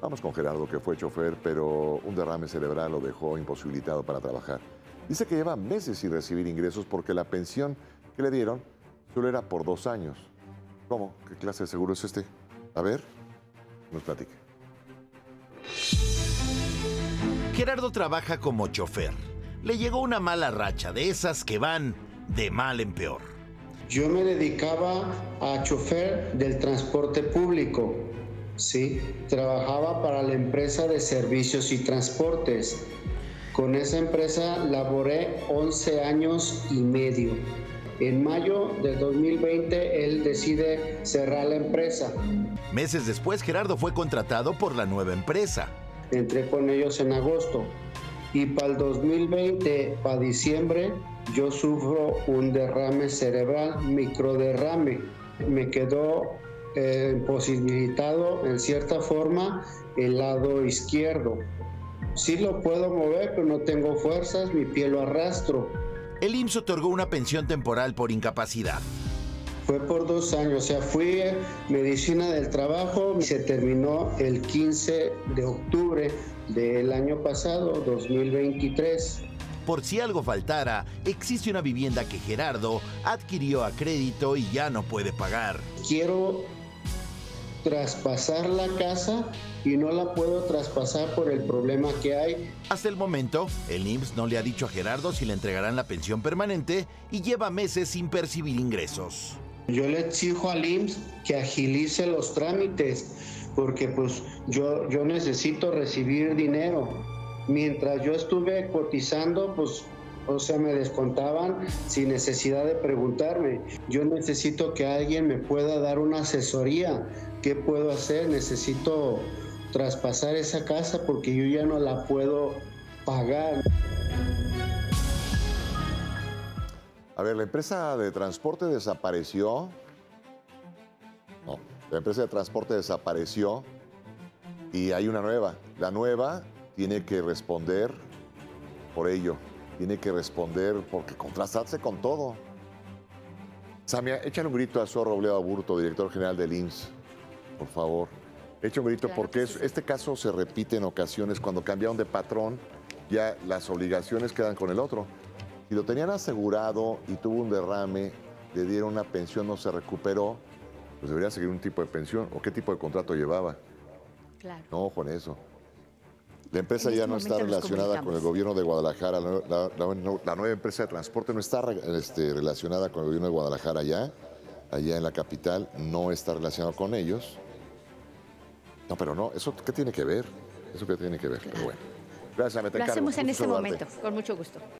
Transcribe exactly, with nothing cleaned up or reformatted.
Vamos con Gerardo, que fue chofer, pero un derrame cerebral lo dejó imposibilitado para trabajar. Dice que lleva meses sin recibir ingresos porque la pensión que le dieron solo era por dos años. ¿Cómo? ¿Qué clase de seguro es este? A ver, nos platique. Gerardo trabaja como chofer. Le llegó una mala racha, de esas que van de mal en peor. Yo me dedicaba a chofer del transporte público, ¿sí? Trabajaba para la empresa de servicios y transportes. Con esa empresa laboré once años y medio. En mayo de dos mil veinte, él decide cerrar la empresa. Meses después, Gerardo fue contratado por la nueva empresa. Entré con ellos en agosto. Y para el dos mil veinte, para diciembre, yo sufro un derrame cerebral, microderrame. Me quedó eh, imposibilitado, en cierta forma, el lado izquierdo. Sí lo puedo mover, pero no tengo fuerzas, mi pie lo arrastro. El I M S S otorgó una pensión temporal por incapacidad. Fue por dos años, o sea, fui a medicina del trabajo y se terminó el quince de octubre del año pasado, dos mil veintitrés. Por si algo faltara, existe una vivienda que Gerardo adquirió a crédito y ya no puede pagar. Quiero traspasar la casa y no la puedo traspasar por el problema que hay. Hasta el momento, el I M S S no le ha dicho a Gerardo si le entregarán la pensión permanente y lleva meses sin percibir ingresos. Yo le exijo al I M S S que agilice los trámites, porque pues yo, yo necesito recibir dinero. Mientras yo estuve cotizando, pues, o sea, me descontaban sin necesidad de preguntarme. Yo necesito que alguien me pueda dar una asesoría. ¿Qué puedo hacer? Necesito traspasar esa casa porque yo ya no la puedo pagar. A ver, la empresa de transporte desapareció. No, la empresa de transporte desapareció y hay una nueva. La nueva tiene que responder por ello. Tiene que responder porque contrastarse con todo. Samia, échale un grito a Zoe Robledo Aburto, director general del I M S S, por favor. Echa un grito, claro, porque sí. Este caso se repite en ocasiones. Cuando cambiaron de patrón, ya las obligaciones quedan con el otro. Si lo tenían asegurado y tuvo un derrame, le dieron una pensión, no se recuperó, pues debería seguir un tipo de pensión. ¿O qué tipo de contrato llevaba? Claro. No, con eso. La empresa ya no está relacionada con el gobierno de Guadalajara. La, la, la, la nueva empresa de transporte no está este, relacionada con el gobierno de Guadalajara ya. Allá en la capital no está relacionado con ellos. No, pero no, ¿eso qué tiene que ver? ¿Eso qué tiene que ver? Pero bueno. Gracias, me te Lo hacemos en este momento, con mucho gusto.